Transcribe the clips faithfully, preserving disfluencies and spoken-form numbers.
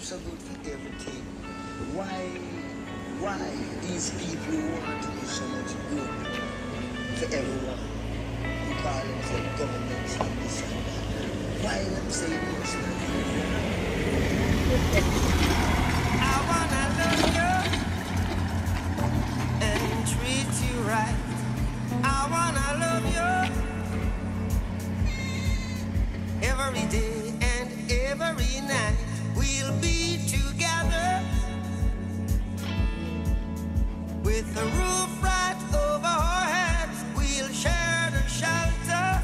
so good for everything. Why, why these people want to do so much good for everyone? Who call themselves governments and this and that. Why them say this? I wanna love you and treat you right. I wanna love you every day and every night. We'll be together with the roof right over our heads. We'll share the shelter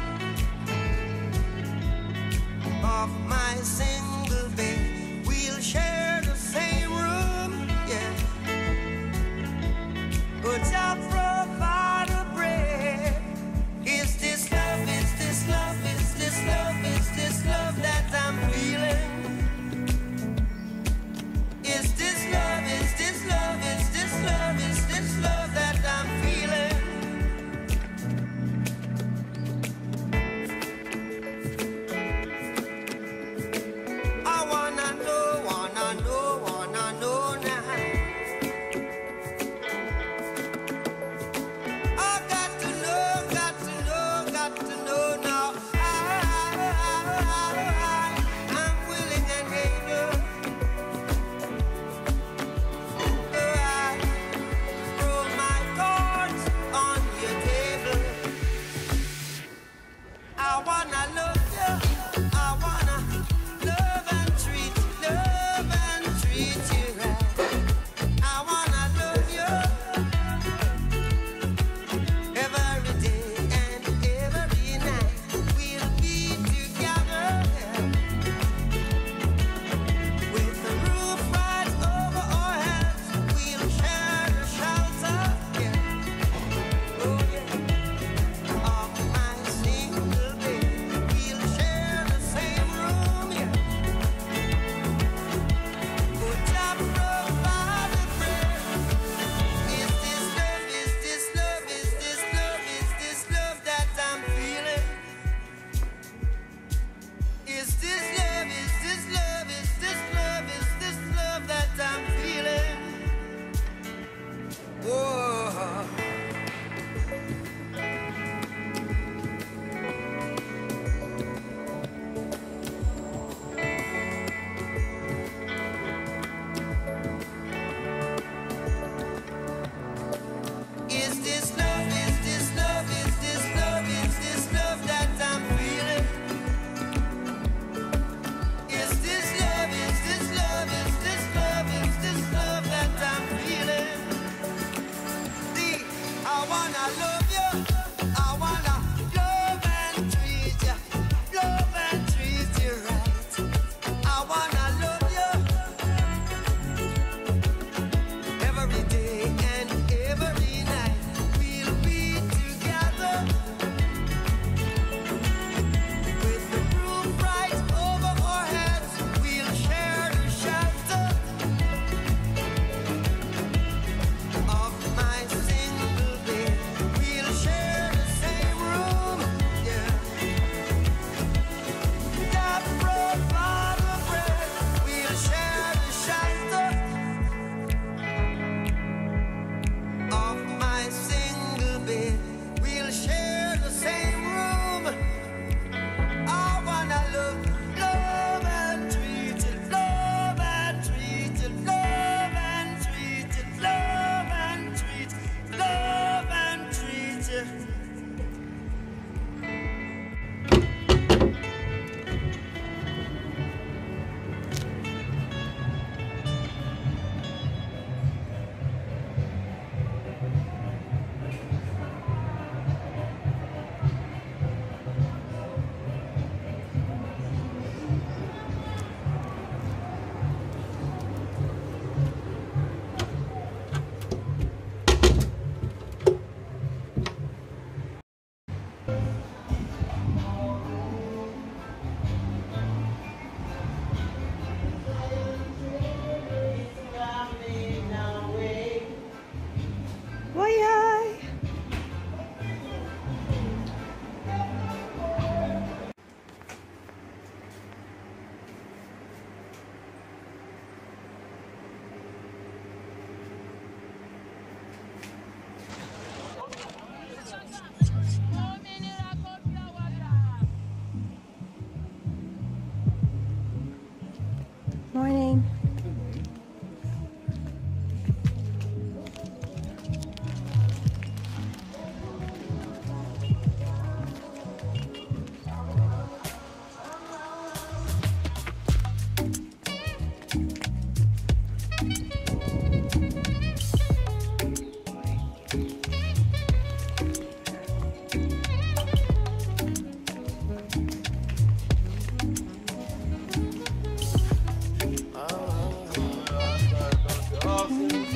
of my single bed. We'll share the same room, yeah. Good job, provide a bread. Is this love, is this love, is this love, is this love that I'm feeling? Is this love, is this love, is this love, is this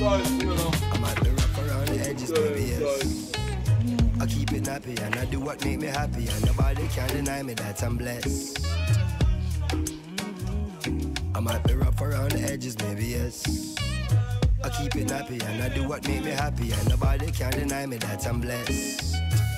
I might be rough around the edges, baby, yes. I keep it nappy and I do what make me happy, and nobody can deny me that I'm blessed. I might be rough around the edges, maybe yes. I keep it nappy and I do what make me happy, and nobody can deny me that I'm blessed.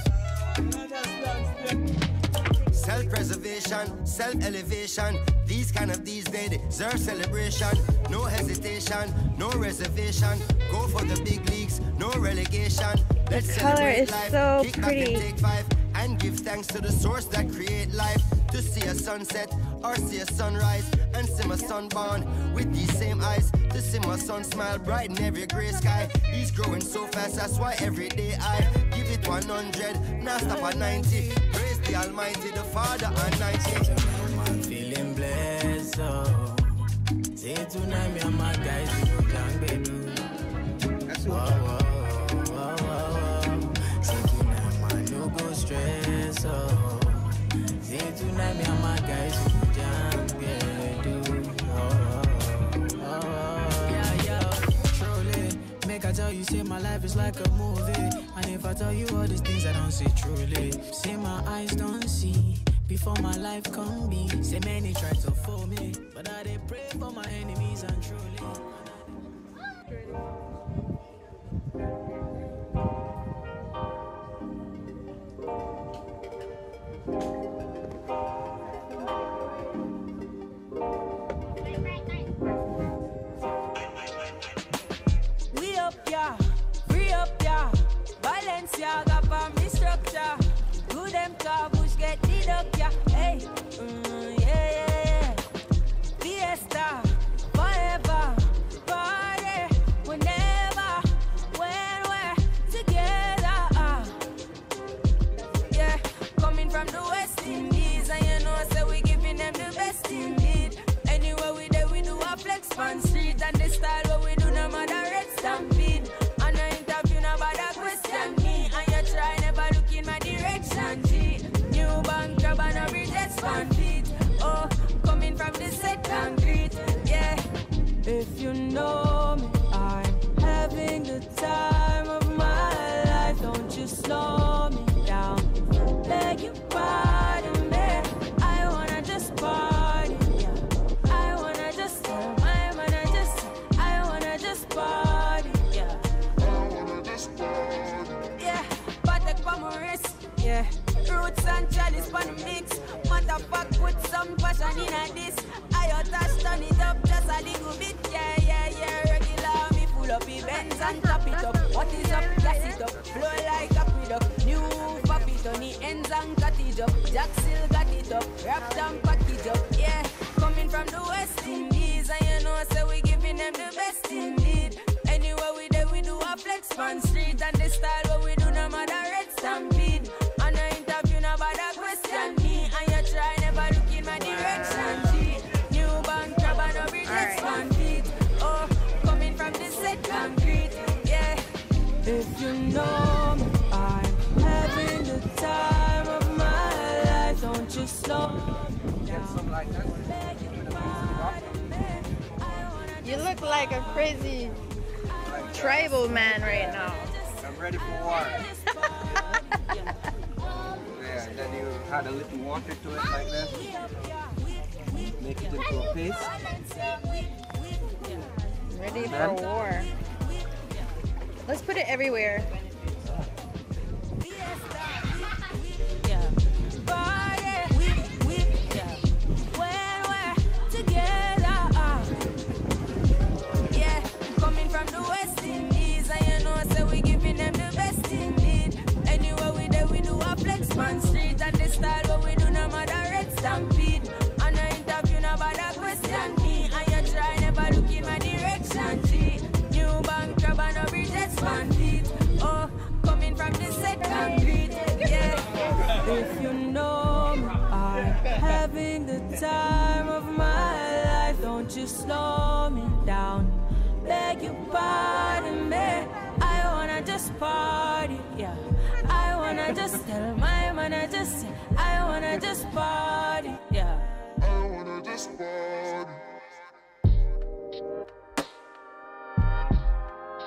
Self-preservation, self-elevation, these kind of these days deserve celebration. No hesitation, no reservation. Go for the big leagues, no relegation. Let's The color is life. so Kick pretty. Back and take five and give thanks to the source that create life. To see a sunset or see a sunrise and see my son born with these same eyes. To see my son smile bright in every grey sky. He's growing so fast, that's why every day I give it one hundred, now stop at ninety. Praise the Almighty, the Father and ninety. I'm feeling blessed, oh. Say tonight me and my guys we go down bedu. That's what. Whoa, whoa, whoa, whoa. Say tonight man no go stress, oh. Say tonight me and my guys we go down bedu. Oh, oh, oh. Yeah, yeah. Truly, make I tell you, say my life is like a movie. And if I tell you all these things I don't see truly, say my eyes don't see. Before my life come be, say many try to fool me, but I they pray for my enemies and truly. We up, yeah, free up, yeah. Balenciaga for me structure. Do them car bush get lit up, yeah. Hey, mm, yeah, yeah, yeah. Fiesta, forever, party, whenever, when we're together. Uh. Yeah, coming from the West Indies, and you know, say we giving them the best indeed. Anywhere we there, we do a flex on street, and the style what we do, no matter red stampede. And I interview, no bother question me, and you try never look in my direction. G, new bank job and a bridges on beat. Oh, coming from the set concrete, yeah. If you know me, I'm having the time of my life. Don't you slow me down, beg you pardon me. I wanna just party, yeah. I wanna just, I wanna just, I wanna just party, yeah. I wanna just party, yeah. Patek for my wrist, yeah. Roots and chalice for the mix. Motherfuck, put some passion in a this. I ought turn it up just a little bit, yeah, yeah, yeah. Regular me full up events and top it up. What is up? Gas it up, flow like a aqueduct. New papi Tony ends and cut it up. Jack still got it up, wrapped and package up, yeah. Coming from the West Indies, and you know, so we giving them the best indeed. Anywhere we there, we do a flex on street, and the style what we do, no matter red stampede. And I interview, no bother question me, and you try never look in my direction. G, new bank job and a bridges on beat. Oh, coming from the set concrete, yeah. If you know me, I'm having the time of my life. Don't you slow me down. You look like a crazy tribal man right now. I'm ready for war. Yeah, then you add a little water to it like that. Make it into a paste. Ready for war. Let's put it everywhere. On street and the style what we do, no matter red stampede. And I interview, no bother question me, and you try never look in my direction. G, new bank job and a bridges on beat. Oh, coming from the set concrete, yeah. If you know me, I'm having the time of my life. Don't you slow me down, beg you pardon me. I wanna just party, yeah. I wanna just tell my man I just, I wanna just party, yeah. I wanna just party.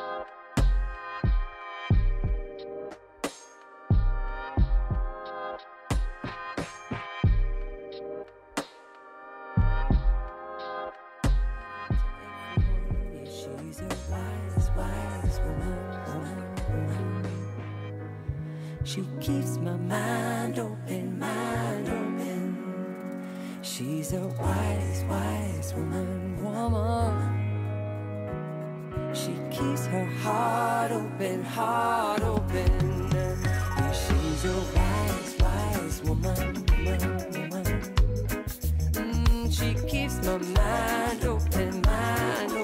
She keeps my mind open, mind open. She's a wise, wise woman, woman. She keeps her heart open, heart open. Yeah, she's a wise, wise woman, woman, woman. Mm, she keeps my mind open, mind open.